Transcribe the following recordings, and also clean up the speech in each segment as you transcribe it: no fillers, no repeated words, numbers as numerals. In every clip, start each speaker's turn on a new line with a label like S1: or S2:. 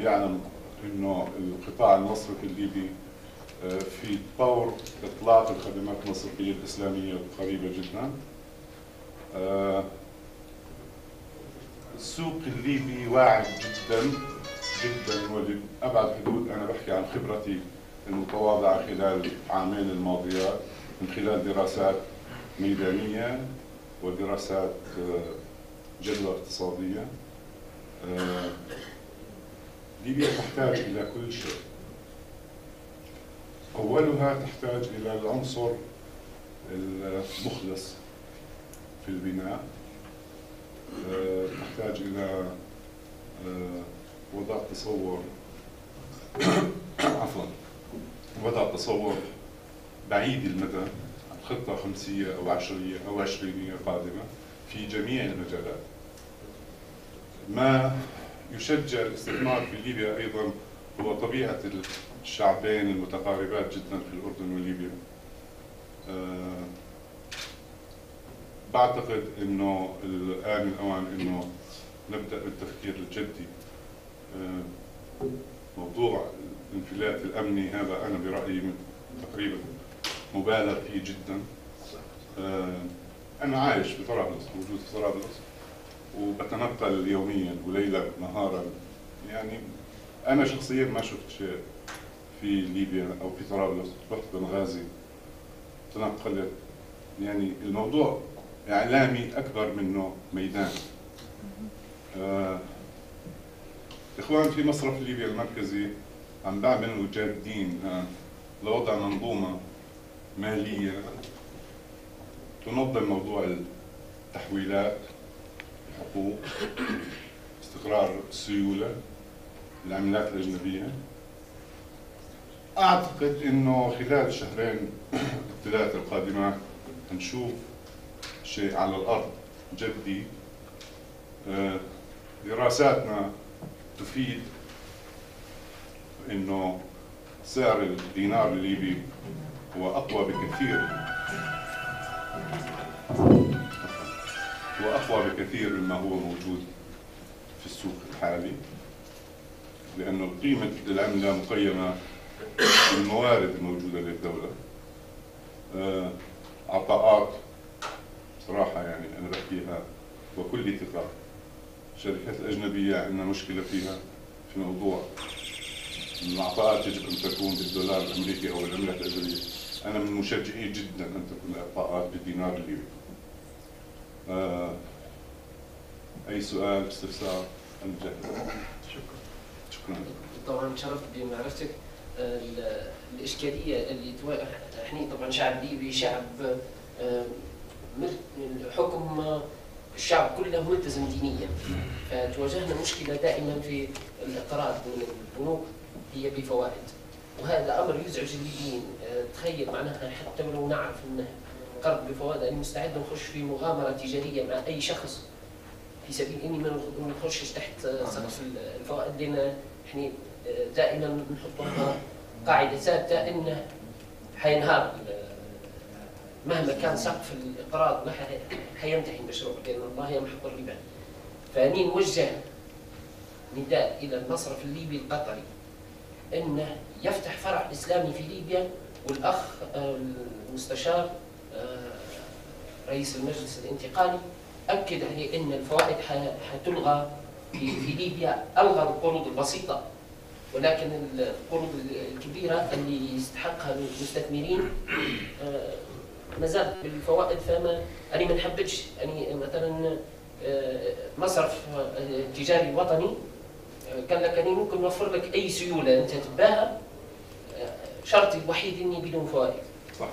S1: يعلم انه القطاع المصرفي الليبي في طور اطلاق الخدمات المصرفيه الاسلاميه قريبه جدا. السوق الليبي واعد جدا جدا ولأبعد حدود. انا بحكي عن خبرتي المتواضعه خلال العامين الماضيات من خلال دراسات ميدانيه ودراسات جدوى اقتصاديه. ليبيا تحتاج إلى كل شيء. أولها تحتاج إلى العنصر المخلص في البناء، تحتاج إلى وضع تصور عفوا وضع تصور بعيد المدى، خطة 5 أو 10 أو 20 قادمة في جميع المجالات. ما يشجع الاستثمار في ليبيا أيضا هو طبيعة الشعبين المتقاربات جدا في الأردن وليبيا. بعتقد أنه الآن الأوان أنه نبدأ بالتفكير الجدي. موضوع الانفلات الأمني هذا أنا برأيي تقريبا مبالغ فيه جدا. أنا عايش في طرابلس، موجود في طرابلس وبتنقل يوميا وليلا نهارا. يعني انا شخصيا ما شفت شيء في ليبيا او في طرابلس. رحت بنغازي تنقلت. يعني الموضوع اعلامي اكبر منه ميدان. اخوان في مصرف ليبيا المركزي عم بعملوا جادين لوضع منظومه ماليه تنظم موضوع التحويلات، حقوق، استقرار السيولة، العملات الأجنبية. أعتقد أنه خلال الشهرين الثلاثة القادمات هنشوف شيء على الأرض جدي. دراساتنا تفيد أنه سعر الدينار الليبي هو أقوى بكثير مما هو موجود في السوق الحالي، لأنه قيمة العملة مقيمة بالموارد الموجودة للدولة. عطاءات صراحة يعني أنا بحكيها وكل ثقة، الشركات الأجنبية عندنا مشكلة فيها في موضوع العطاءات يجب أن تكون بالدولار الأمريكي أو العملة الأجنبية. أنا من مشجعي جدا أن تكون العطاءات بالدينار الليبي. أي سؤال استفسار؟ أنا جاهز. شكرا.
S2: طبعا تشرفت بمعرفتك. الإشكالية اللي احنا طبعا شعب ليبي شعب حكم الشعب كله ملتزم دينيا، فتواجهنا مشكلة دائما في الاقتراض من البنوك هي بفوائد، وهذا أمر يزعج الليبيين. تخيل معناها حتى ولو نعرف أنه قرض بفوائد أنا مستعد نخش في مغامرة تجارية مع أي شخص في سبيل اني ما نخشش تحت سقف الفوائد، لان احنا دائما نحطها قاعده ثابته انه حينهار مهما كان سقف الاقراض ما حينتهي المشروع، لان الله يمحق الربا. فاني نوجه نداء الى المصرف الليبي القطري انه يفتح فرع اسلامي في ليبيا، والاخ المستشار رئيس المجلس الانتقالي أكد عليه أن الفوائد حتلغى في ليبيا. ألغى القروض البسيطة، ولكن القروض الكبيرة اللي يستحقها المستثمرين ما زال بالفوائد. فما أنا ما نحبتش يعني مثلا مصرف تجاري وطني قال لك أنا ممكن نوفر لك أي سيولة أنت تباها، شرطي الوحيد إني بدون فوائد.
S1: صح.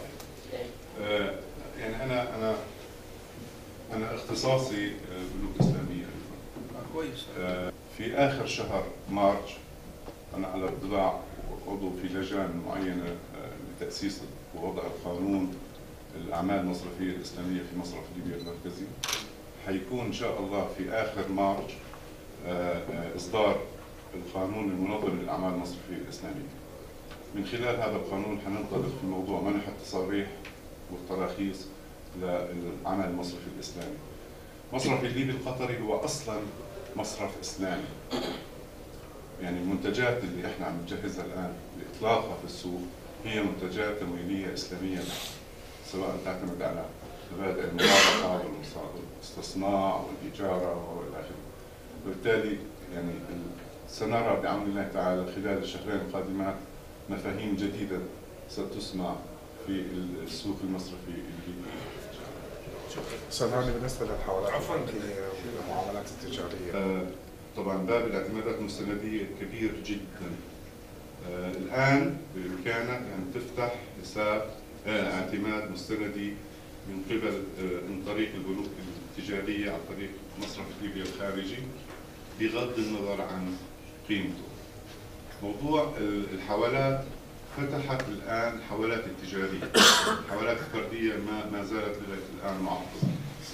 S1: يعني أنا اختصاصي بنوك إسلامية.
S3: كويس.
S1: في آخر شهر مارس أنا على اطلاع عضو في لجان معينة لتأسيس ووضع القانون الأعمال المصرفية الإسلامية في مصرف ليبيا المركزي. حيكون إن شاء الله في آخر مارس إصدار القانون المنظم للأعمال المصرفية الإسلامية. من خلال هذا القانون حننطلق في موضوع منح التصاريح والتراخيص للعمل المصرفي الإسلامي. مصرف الليبي القطري هو أصلا مصرف إسلامي، يعني المنتجات اللي احنا عم نجهزها الان لاطلاقها في السوق هي منتجات تمويليه اسلاميه، سواء تعتمد على مبادئ المرابحه والاستصناع والاجاره والى اخره. وبالتالي يعني سنرى بعون الله تعالى خلال الشهرين القادمات مفاهيم جديده ستسمع في السوق المصرفي الجديد.
S3: استاذ هاني، بالنسبه للحوالات البنكيه والمعاملات التجاريه
S1: طبعا باب الاعتمادات المستنديه كبير جدا. الان بامكانك ان تفتح حساب اعتماد مستندي من طريق البنوك التجاريه عن طريق مصرف ليبيا الخارجي بغض النظر عن قيمته. موضوع الحوالات فتحت الان الحوالات التجاريه، الحوالات الفرديه ما زالت لغايه الان معطله.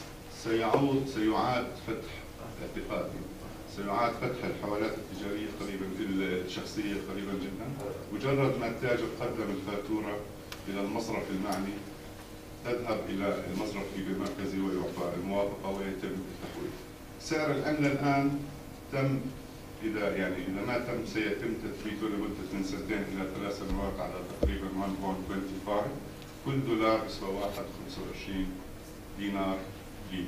S1: سيعاد فتح اعتقادي سيعاد فتح الحوالات التجاريه قريبا، الشخصيه قريبا جدا. مجرد ما التاجر قدم الفاتوره الى المصرف المعني تذهب الى المصرف المركزي ويعطى الموافقه ويتم التحويل. سعر العمله الان تم إذا ما تم سيتم تثبيته لمدة من 2 إلى 3 سنوات على تقريبا 1.25. كل دولار يسوى 1.25 دينار ليبي.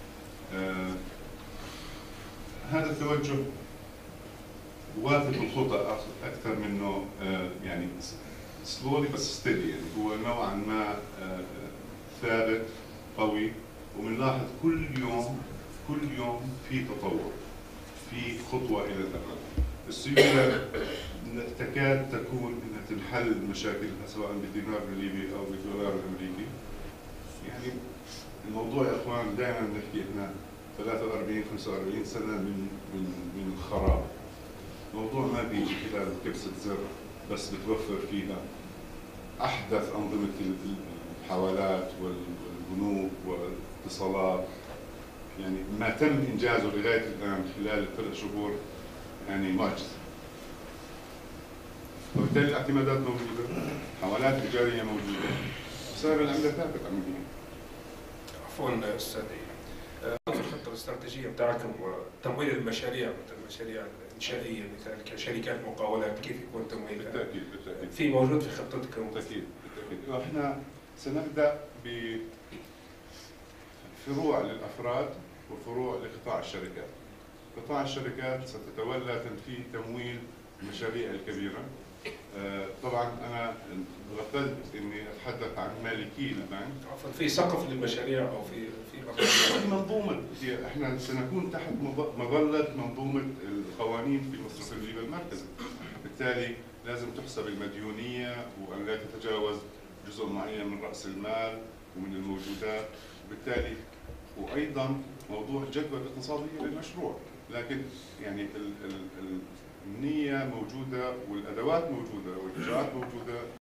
S1: هذا التوجه وافق الخطى أكثر منه يعني سلولي بس ستيدي، يعني هو نوعا ما ثابت قوي، وبنلاحظ كل يوم في تطور، في خطوة إلى الأمام. السيولة تكاد تكون أنها تنحل مشاكلها سواء بالدينار الليبي أو بالدولار الأمريكي. يعني الموضوع يا إخوان دائما نحكي إحنا 43-45 سنة من الخراب. الموضوع ما بيجي خلال كبسة زر بس بتوفر فيها أحدث أنظمة الحوالات والبنوك والاتصالات. يعني ما تم إنجازه لغاية الآن خلال ال3 شهور يعني معجزة. وبالتالي الاعتمادات موجودة، حوالات تجارية موجودة، سعر العملة ثابت عمليا.
S4: عفوا أستاذي، في الخطة الاستراتيجية بتاعكم تمويل المشاريع مثل المشاريع الإنشائية مثل كشركات مقاولات، كيف يكون تمويلها؟
S1: بالتأكيد
S4: في موجود في خطتكم؟
S1: بالتأكيد. احنا سنبدأ بفروع للأفراد وفروع لقطاع الشركات. قطاع الشركات ستتولى تنفيذ تمويل المشاريع الكبيرة. طبعا أنا غفلت إني أتحدث عن مالكي البنك.
S4: عفوا، في سقف للمشاريع أو في
S1: منظومة، احنا سنكون تحت مظلة منظومة القوانين في مصرف الليبي المركزي. بالتالي لازم تحسب المديونية وأن لا تتجاوز جزء معين من رأس المال ومن الموجودات. بالتالي وأيضا موضوع الجدوى الاقتصادية للمشروع، لكن يعني النية موجودة والأدوات موجودة والإجراءات موجودة.